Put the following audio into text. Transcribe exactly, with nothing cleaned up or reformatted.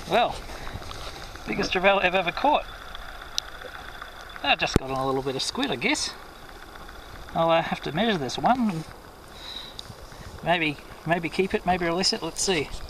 Well, biggest trevally I've ever caught. I just got on a little bit of squid, I guess. I'll uh, have to measure this one and maybe maybe keep it, maybe release it. Let's see.